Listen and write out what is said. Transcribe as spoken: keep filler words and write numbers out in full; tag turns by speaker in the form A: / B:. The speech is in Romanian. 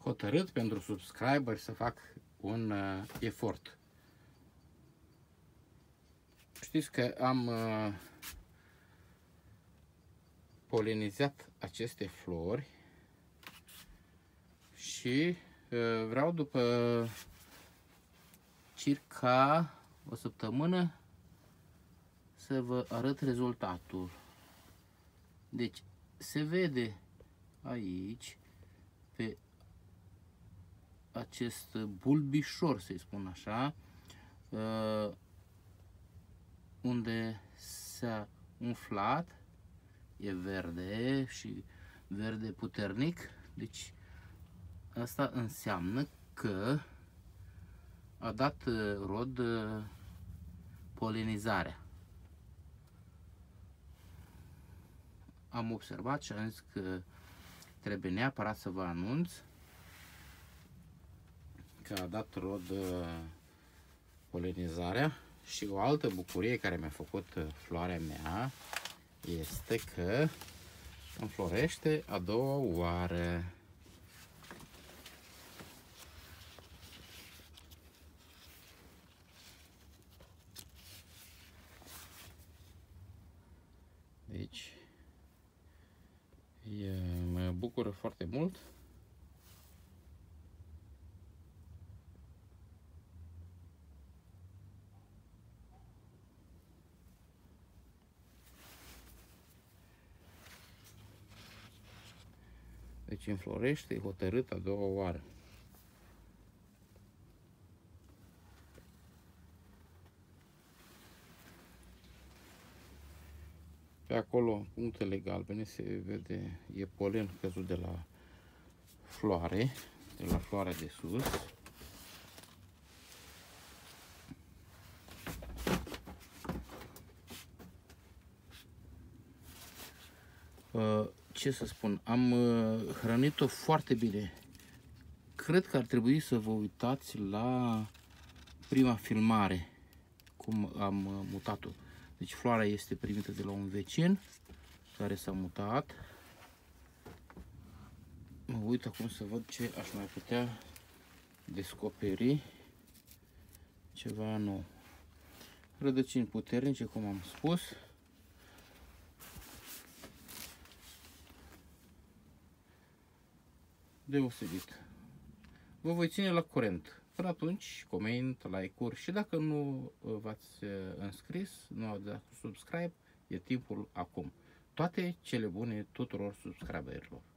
A: hotărât pentru subscriberi să fac un uh, efort. Știți că am uh, polenizat aceste flori și uh, vreau după circa o săptămână să vă arăt rezultatul. Deci se vede aici pe acest bulbișor, să-i spun așa, uh, unde s-a umflat, e verde și verde puternic, deci asta înseamnă că a dat rod polenizarea. Am observat și am zis că trebuie neapărat să vă anunț că a dat rod polenizarea. Și o altă bucurie care mi-a făcut floarea mea este că înflorește a doua oară. Deci e, mă bucură foarte mult. Deci înflorește, e hotărât a doua oară. Pe acolo, punctele galbene, se vede, e polen căzut de la floare, de la floarea de sus. Ce să spun, am hrănit-o foarte bine. Cred că ar trebui să vă uitați la prima filmare, cum am mutat-o. Deci floarea este primită de la un vecin care s-a mutat. Mă uit acum să văd ce aș mai putea descoperi. Ceva nou. Rădăcini puternice, cum am spus. Deosebit. Vă voi ține la curent. Până atunci, coment, like-uri și dacă nu v-ați înscris, nu ați dat subscribe, e timpul acum. Toate cele bune tuturor subscriberilor.